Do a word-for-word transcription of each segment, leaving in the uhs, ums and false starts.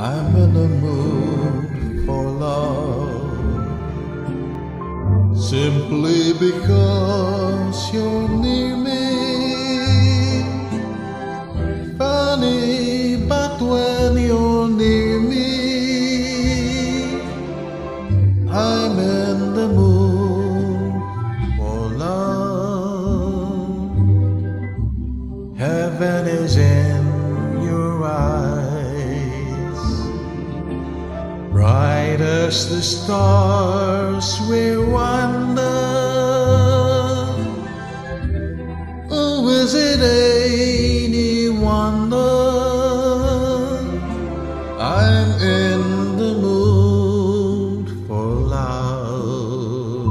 I'm in the mood for love, simply because you're near me. Funny, but when you're near me, I'm in the mood for love. Heaven is in your eyes, bright as the stars we wander. Oh, is it any wonder I'm in the mood for love?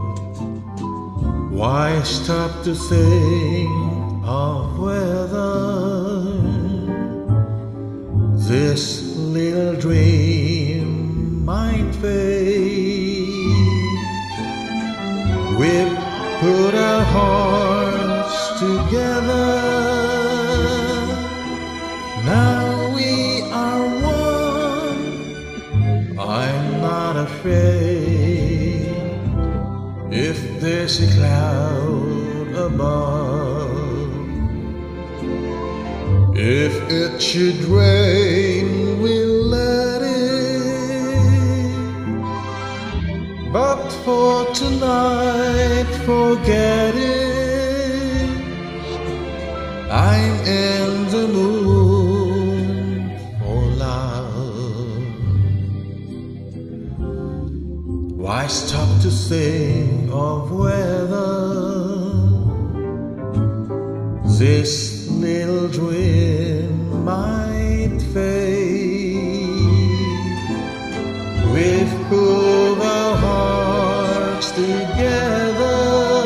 Why stop to think of whether this little dream might fade? We've put our hearts together, now we are one. I'm not afraid if there's a cloud above. If it should rain, we'll let it. But for tonight, forget it. I'm in the mood for love. Why stop to think of whether this little dream might fade? We've pulled our hearts together,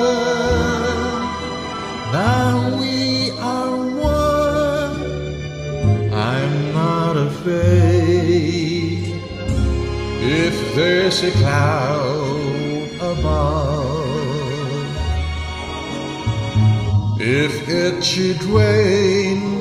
now we are one. I'm not afraid if there's a cloud above. If it should rain,